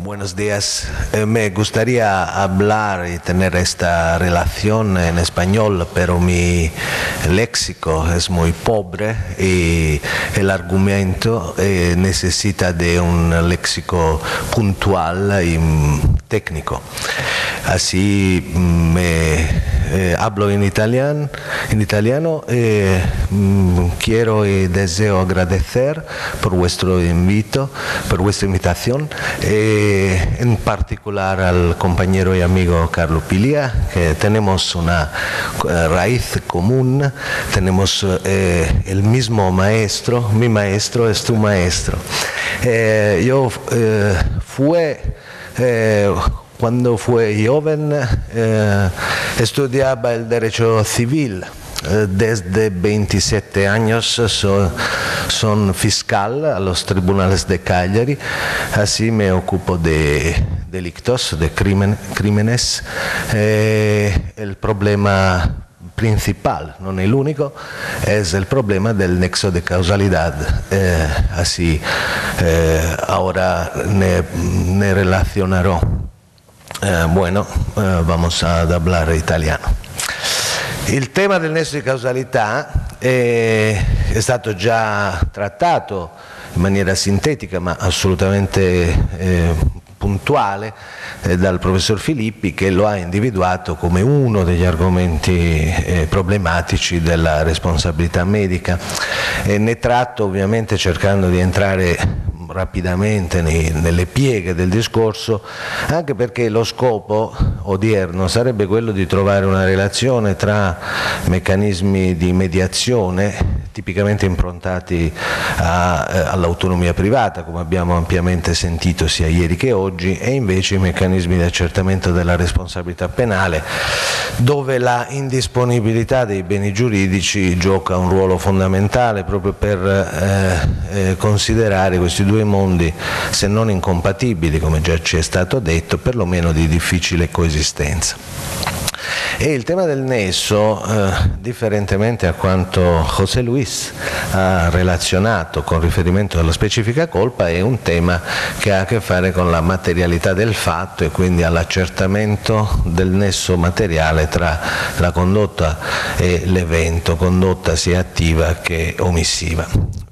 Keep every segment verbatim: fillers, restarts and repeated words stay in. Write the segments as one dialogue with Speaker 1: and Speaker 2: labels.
Speaker 1: Buenos días. Eh, me gustaría hablar y tener esta relación en español, pero mi léxico es muy pobre y el argumento eh, necesita de un léxico puntual y técnico. Así me eh, hablo en italiano, en italiano eh, quiero y deseo agradecer por vuestro invito, por vuestra invitación. Eh, en particular al compañero y amigo Carlo Piglia, que tenemos una eh, raíz común, tenemos eh, el mismo maestro, mi maestro es tu maestro. Eh, yo eh, fue, eh, cuando fui joven, eh, estudiaba el derecho civil. Desde veintisiete años soy son fiscal a los tribunales de Cagliari, así me ocupo de delitos, de crimen, crímenes. Eh, el problema principal, no el único, es el problema del nexo de causalidad. Eh, así eh, ahora ne, ne relacionarò. Eh, bueno, eh, vamos a hablar italiano. Il tema del nesso di causalità è, è stato già trattato in maniera sintetica ma assolutamente eh, puntuale eh, dal professor Filippi, che lo ha individuato come uno degli argomenti eh, problematici della responsabilità medica, e ne tratto ovviamente cercando di entrare rapidamente nei, nelle pieghe del discorso, anche perché lo scopo odierno sarebbe quello di trovare una relazione tra meccanismi di mediazione tipicamente improntati all'autonomia privata, come abbiamo ampiamente sentito sia ieri che oggi, e invece i meccanismi di accertamento della responsabilità penale, dove la indisponibilità dei beni giuridici gioca un ruolo fondamentale proprio per eh, eh, considerare questi due mondi, se non incompatibili, come già ci è stato detto, perlomeno di difficile coesistenza. E il tema del nesso, eh, differentemente a quanto José Luis ha relazionato con riferimento alla specifica colpa, è un tema che ha a che fare con la materialità del fatto e quindi all'accertamento del nesso materiale tra la condotta e l'evento, condotta sia attiva che omissiva.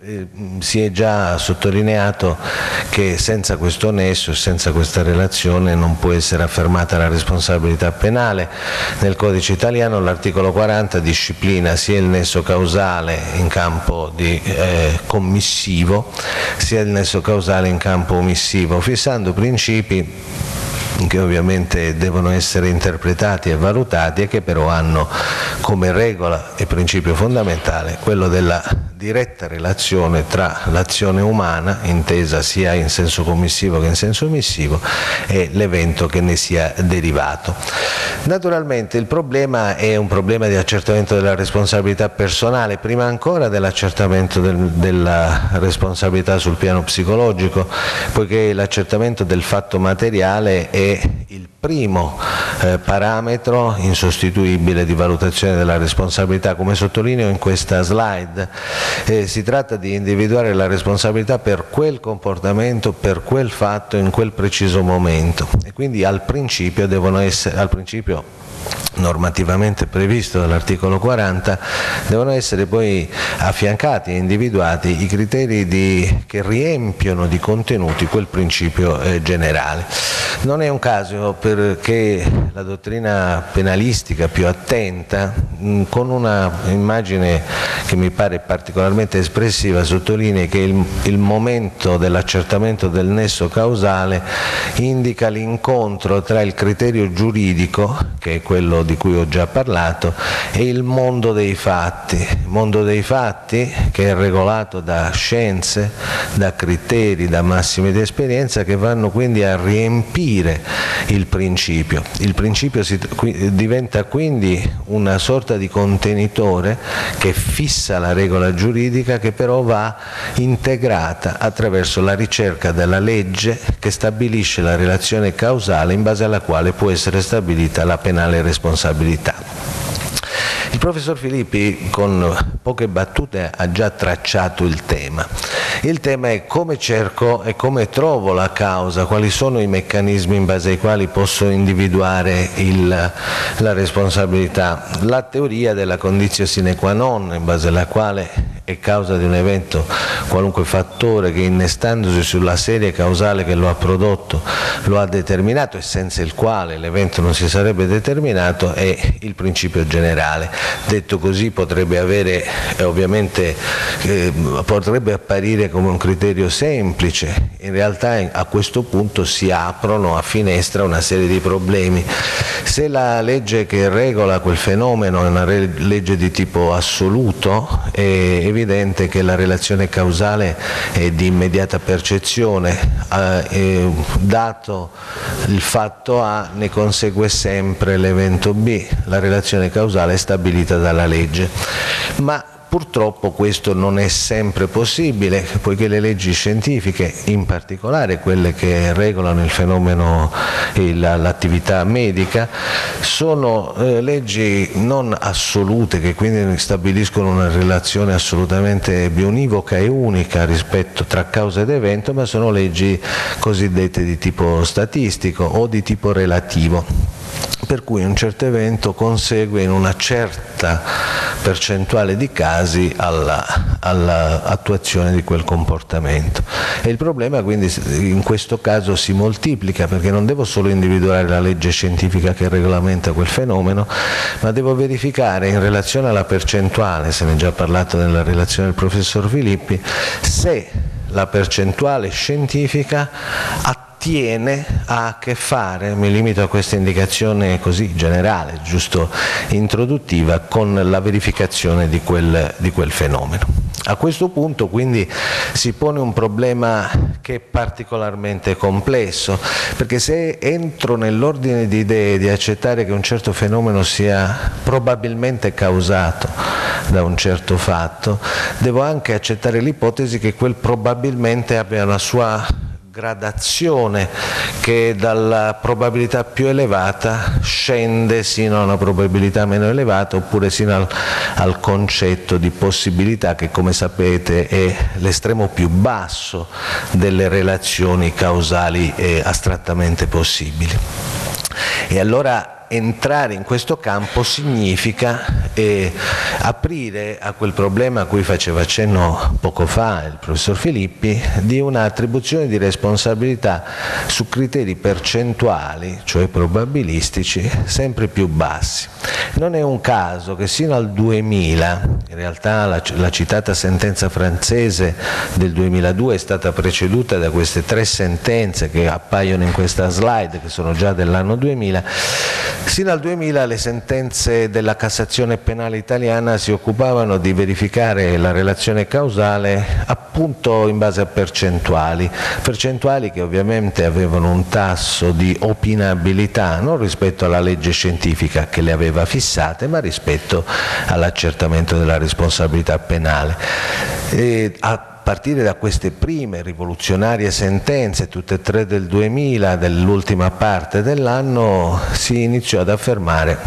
Speaker 1: Si è già sottolineato che senza questo nesso e senza questa relazione non può essere affermata la responsabilità penale. Nel codice italiano l'articolo quaranta disciplina sia il nesso causale in campo di, eh, commissivo sia il nesso causale in campo omissivo, fissando principi che ovviamente devono essere interpretati e valutati e che però hanno come regola e principio fondamentale quello della diretta relazione tra l'azione umana, intesa sia in senso commissivo che in senso omissivo, e l'evento che ne sia derivato. Naturalmente il problema è un problema di accertamento della responsabilità personale, prima ancora dell'accertamento del, della responsabilità sul piano psicologico, poiché l'accertamento del fatto materiale è il primo eh, parametro insostituibile di valutazione della responsabilità. Come sottolineo in questa slide, eh, si tratta di individuare la responsabilità per quel comportamento, per quel fatto, in quel preciso momento, e quindi al principio devono essere, al principio normativamente previsto dall'articolo quaranta, devono essere poi affiancati e individuati i criteri di, che riempiono di contenuti quel principio eh, generale. Non è un caso perché la dottrina penalistica più attenta, mh, con una immagine che mi pare particolarmente espressiva, sottolinea che il, il momento dell'accertamento del nesso causale indica l'incontro tra il criterio giuridico, che è quello di cui ho già parlato, e il mondo dei fatti, mondo dei fatti che è regolato da scienze, da criteri, da massimi di esperienza, che vanno quindi a riempire il principio. Il principio si, qui, diventa quindi una sorta di contenitore che fissa la regola giuridica, che però va integrata attraverso la ricerca della legge che stabilisce la relazione causale in base alla quale può essere stabilita la penale responsabilità. Il professor Filippi con poche battute ha già tracciato il tema. Il tema è come cerco e come trovo la causa, quali sono i meccanismi in base ai quali posso individuare il, la responsabilità. La teoria della conditio sine qua non, in base alla quale è causa di un evento qualunque fattore che, innestandosi sulla serie causale che lo ha prodotto, lo ha determinato e senza il quale l'evento non si sarebbe determinato, è il principio generale. Detto così potrebbe avere eh, ovviamente eh, potrebbe apparire come un criterio semplice, in realtà a questo punto si aprono a finestra una serie di problemi. Se la legge che regola quel fenomeno è una legge di tipo assoluto, è evidente che la relazione causale è di immediata percezione, eh, dato il fatto A ne consegue sempre l'evento B, la relazione causale è stabilita dalla legge. Ma purtroppo questo non è sempre possibile, poiché le leggi scientifiche, in particolare quelle che regolano il fenomeno e l'attività medica, sono eh, leggi non assolute, che quindi stabiliscono una relazione assolutamente bionivoca e unica rispetto tra causa ed evento, ma sono leggi cosiddette di tipo statistico o di tipo relativo, per cui un certo evento consegue in una certa percentuale di casi all'attuazione di quel comportamento. E il problema quindi in questo caso si moltiplica, perché non devo solo individuare la legge scientifica che regolamenta quel fenomeno, ma devo verificare in relazione alla percentuale, se ne è già parlato nella relazione del professor Filippi, se la percentuale scientifica attiene ha a che fare, mi limito a questa indicazione così generale, giusto introduttiva, con la verificazione di quel, di quel fenomeno. A questo punto quindi si pone un problema che è particolarmente complesso, perché se entro nell'ordine di idee di accettare che un certo fenomeno sia probabilmente causato da un certo fatto, devo anche accettare l'ipotesi che quel probabilmente abbia una sua gradazione, che dalla probabilità più elevata scende sino a una probabilità meno elevata, oppure sino al, al concetto di possibilità, che come sapete è l'estremo più basso delle relazioni causali e astrattamente possibili. E allora entrare in questo campo significa eh, aprire a quel problema a cui faceva accenno poco fa il professor Filippi, di un'attribuzione di responsabilità su criteri percentuali, cioè probabilistici, sempre più bassi. Non è un caso che sino al duemila, in realtà la, la citata sentenza francese del duemiladue è stata preceduta da queste tre sentenze che appaiono in questa slide, che sono già dell'anno duemila, sino al duemila le sentenze della Cassazione penale italiana si occupavano di verificare la relazione causale appunto in base a percentuali, percentuali che ovviamente avevano un tasso di opinabilità non rispetto alla legge scientifica che le aveva fissate, ma rispetto all'accertamento della responsabilità penale. E a A partire da queste prime rivoluzionarie sentenze, tutte e tre del duemila, dell'ultima parte dell'anno, si iniziò ad affermare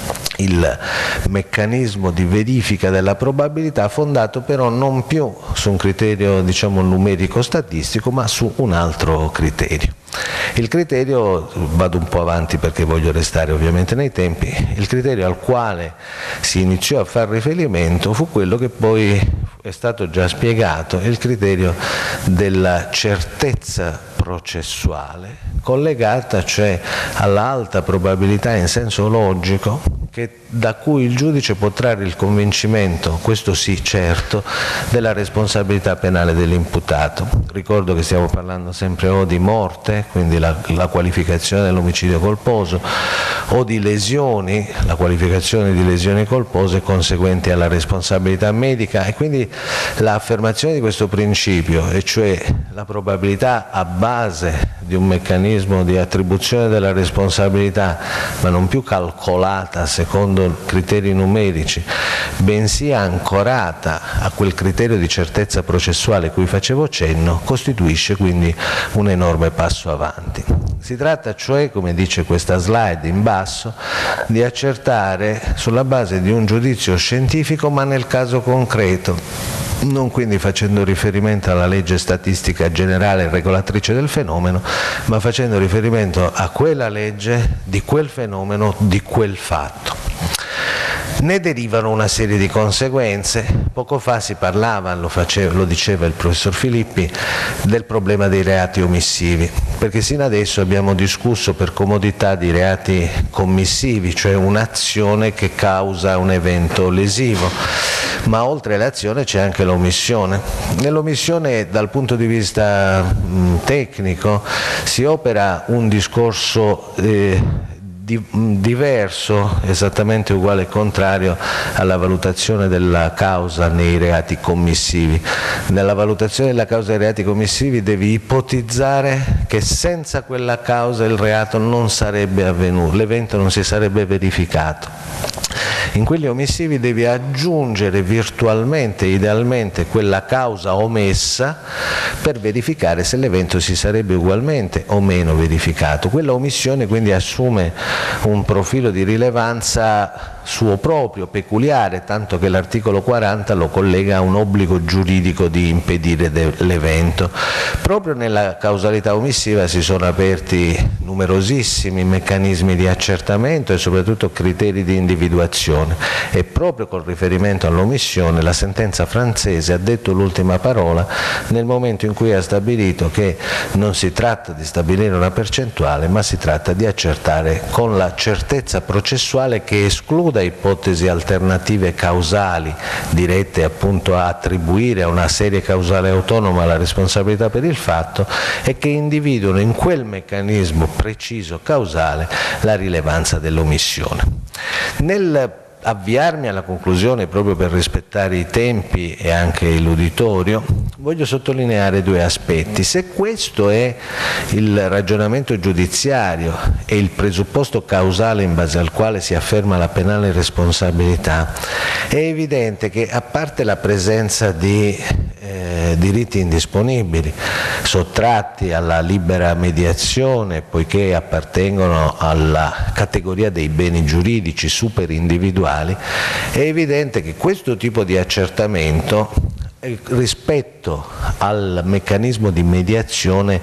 Speaker 1: il meccanismo di verifica della probabilità, fondato però non più su un criterio, diciamo, numerico statistico, ma su un altro criterio. Il criterio, vado un po' avanti perché voglio restare ovviamente nei tempi, il criterio al quale si iniziò a fare riferimento fu quello che poi è stato già spiegato, il criterio della certezza processuale, collegata cioè all'alta probabilità in senso logico, che, da cui il giudice può trarre il convincimento, questo sì certo, della responsabilità penale dell'imputato. Ricordo che stiamo parlando sempre o di morte, quindi la, la qualificazione dell'omicidio colposo, o di lesioni, la qualificazione di lesioni colpose conseguenti alla responsabilità medica, e quindi l'affermazione di questo principio, e cioè la probabilità a base di un meccanismo di attribuzione della responsabilità, ma non più calcolata secondo criteri numerici, bensì ancorata a quel criterio di certezza processuale cui facevo cenno, costituisce quindi un enorme passo avanti. Si tratta cioè, come dice questa slide in basso, di accertare sulla base di un giudizio scientifico ma nel caso concreto, non quindi facendo riferimento alla legge statistica generale regolatrice del fenomeno, ma facendo riferimento a quella legge di quel fenomeno, di quel fatto. Ne derivano una serie di conseguenze. Poco fa si parlava, lo, faceva, lo diceva il professor Filippi, del problema dei reati omissivi, perché sino adesso abbiamo discusso per comodità di reati commissivi, cioè un'azione che causa un evento lesivo, ma oltre all'azione c'è anche l'omissione. Nell'omissione, dal punto di vista mh, tecnico, si opera un discorso eh, diverso, esattamente uguale e contrario alla valutazione della causa nei reati commissivi. Nella valutazione della causa dei reati commissivi devi ipotizzare che senza quella causa il reato non sarebbe avvenuto, l'evento non si sarebbe verificato. In quelli omissivi devi aggiungere virtualmente, idealmente, quella causa omessa per verificare se l'evento si sarebbe ugualmente o meno verificato. Quella omissione quindi assume un profilo di rilevanza suo proprio, peculiare, tanto che l'articolo quaranta lo collega a un obbligo giuridico di impedire l'evento. Proprio nella causalità omissiva si sono aperti numerosissimi meccanismi di accertamento e soprattutto criteri di individuazione, e proprio con riferimento all'omissione la sentenza francese ha detto l'ultima parola nel momento in cui ha stabilito che non si tratta di stabilire una percentuale, ma si tratta di accertare con la certezza processuale che escluda ipotesi alternative causali dirette appunto a attribuire a una serie causale autonoma la responsabilità per il fatto e che individuano in quel meccanismo preciso causale la rilevanza dell'omissione. Nel avviarmi alla conclusione, proprio per rispettare i tempi e anche l'uditorio, voglio sottolineare due aspetti. Se questo è il ragionamento giudiziario e il presupposto causale in base al quale si afferma la penale responsabilità, è evidente che, a parte la presenza di eh, diritti indisponibili sottratti alla libera mediazione, poiché appartengono alla categoria dei beni giuridici super individuali, è evidente che questo tipo di accertamento rispetto al meccanismo di mediazione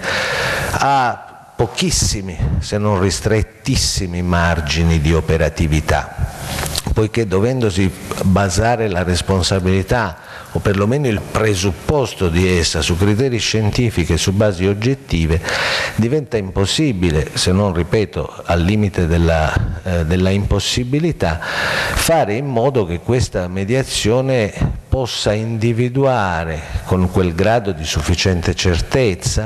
Speaker 1: ha pochissimi, se non ristrettissimi, margini di operatività, poiché dovendosi basare la responsabilità o perlomeno il presupposto di essa su criteri scientifici e su basi oggettive, diventa impossibile, se non, ripeto, al limite della, eh, della impossibilità, fare in modo che questa mediazione possa individuare con quel grado di sufficiente certezza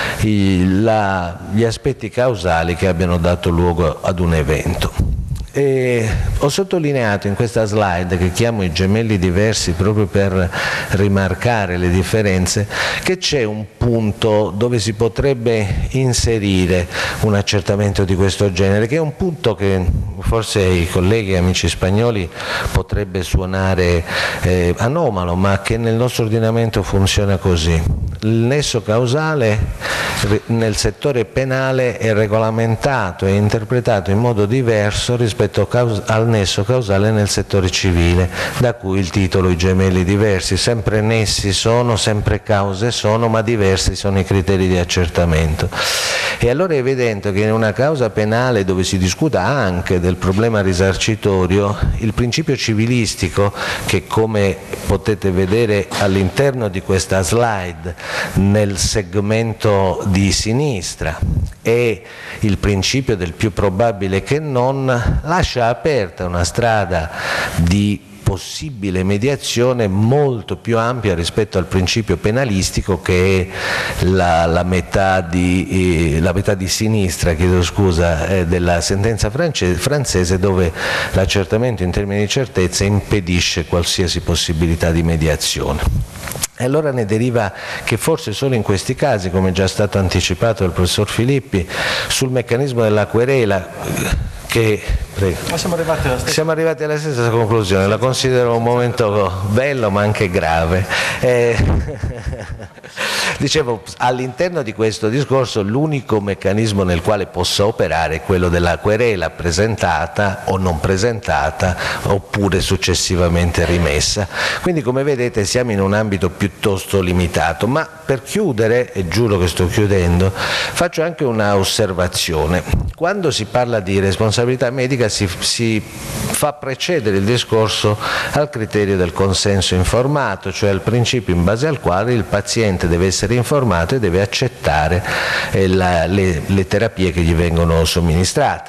Speaker 1: i, la, gli aspetti causali che abbiano dato luogo ad un evento. E ho sottolineato in questa slide, che chiamo i gemelli diversi proprio per rimarcare le differenze, che c'è un punto dove si potrebbe inserire un accertamento di questo genere, che è un punto che forse ai colleghi e amici spagnoli potrebbe suonare eh, anomalo, ma che nel nostro ordinamento funziona così. Il nesso causale nel settore penale è regolamentato e interpretato in modo diverso rispetto al nesso causale nel settore civile, da cui il titolo I gemelli diversi. Sempre nessi sono, sempre cause sono, ma diversi sono i criteri di accertamento. E allora è evidente che in una causa penale dove si discuta anche del problema risarcitorio, il principio civilistico, che come potete vedere all'interno di questa slide nel segmento di sinistra, è il principio del più probabile che non, lascia aperta una strada di possibile mediazione molto più ampia rispetto al principio penalistico, che è la, la, metà, di, eh, la metà di sinistra, chiedo scusa, eh, della sentenza francese, francese, dove l'accertamento in termini di certezza impedisce qualsiasi possibilità di mediazione. E allora ne deriva che forse solo in questi casi, come già stato anticipato dal professor Filippi, sul meccanismo della querela, che Prego.
Speaker 2: Ma siamo arrivati alla stessa...
Speaker 1: Siamo arrivati alla stessa conclusione, la considero un momento bello ma anche grave. Eh, dicevo, all'interno di questo discorso l'unico meccanismo nel quale possa operare è quello della querela presentata o non presentata oppure successivamente rimessa. Quindi come vedete siamo in un ambito piuttosto limitato, ma per chiudere, e giuro che sto chiudendo, faccio anche una osservazione. Quando si parla di responsabilità medica si, si fa precedere il discorso al criterio del consenso informato, cioè al principio in base al quale il paziente deve essere informato e deve accettare eh, la, le, le terapie che gli vengono somministrate.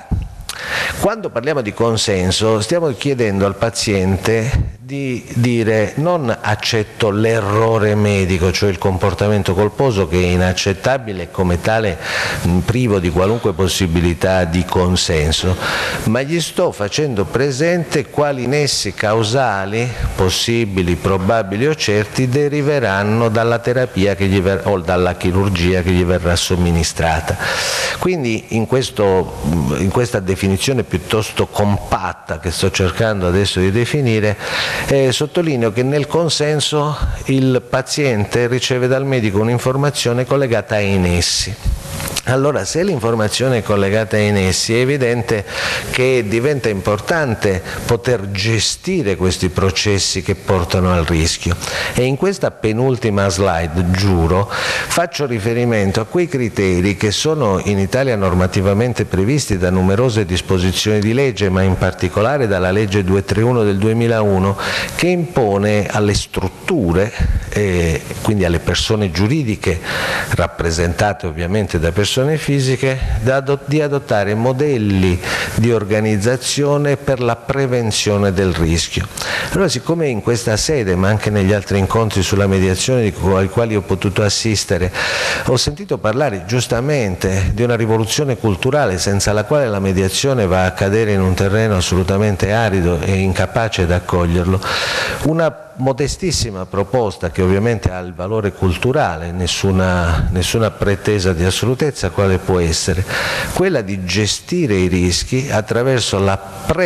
Speaker 1: Quando parliamo di consenso stiamo chiedendo al paziente di dire non accetto l'errore medico, cioè il comportamento colposo che è inaccettabile e come tale privo di qualunque possibilità di consenso, ma gli sto facendo presente quali nessi causali possibili, probabili o certi deriveranno dalla terapia che gli ver- o dalla chirurgia che gli verrà somministrata. Quindi in, questo, in questa definizione piuttosto compatta che sto cercando adesso di definire, Eh, sottolineo che nel consenso il paziente riceve dal medico un'informazione collegata ai nessi. Allora, se l'informazione è collegata ai nessi, è evidente che diventa importante poter gestire questi processi che portano al rischio. E in questa penultima slide, giuro, faccio riferimento a quei criteri che sono in Italia normativamente previsti da numerose disposizioni di legge, ma in particolare dalla legge duecentotrentuno del duemilauno, che impone alle strutture, eh, quindi alle persone giuridiche rappresentate ovviamente da persone fisiche, di adottare modelli di organizzazione per la prevenzione del rischio. Allora, siccome in questa sede, ma anche negli altri incontri sulla mediazione ai quali ho potuto assistere, ho sentito parlare giustamente di una rivoluzione culturale senza la quale la mediazione va a cadere in un terreno assolutamente arido e incapace di accoglierlo, una modestissima proposta che ovviamente ha il valore culturale, nessuna, nessuna pretesa di assolutezza, quale può essere quella di gestire i rischi attraverso la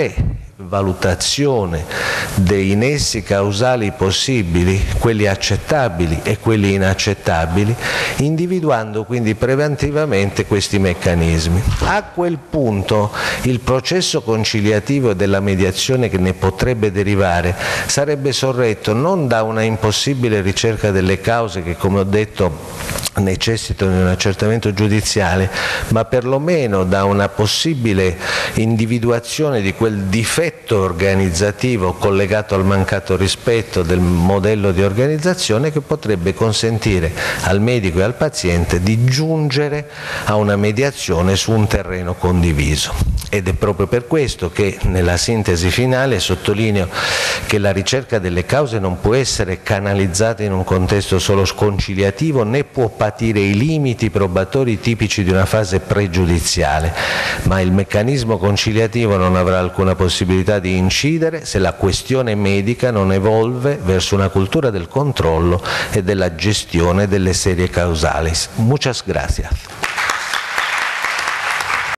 Speaker 1: prevalutazione dei nessi causali possibili, quelli accettabili e quelli inaccettabili, individuando quindi preventivamente questi meccanismi. A quel punto il processo conciliativo della mediazione che ne potrebbe derivare sarebbe sorretto non da una impossibile ricerca delle cause che, come ho detto, necessitano di un accertamento giudiziale, ma perlomeno da una possibile individuazione di quel difetto organizzativo collegato al mancato rispetto del modello di organizzazione che potrebbe consentire al medico e al paziente di giungere a una mediazione su un terreno condiviso. Ed è proprio per questo che nella sintesi finale sottolineo che la ricerca delle cause non può essere canalizzata in un contesto solo conciliativo, né può patire i limiti probatori tipici di una fase pregiudiziale, ma il meccanismo conciliativo non avrà alcuna possibilità di incidere se la questione medica non evolve verso una cultura del controllo e della gestione delle serie causali. Muchas gracias.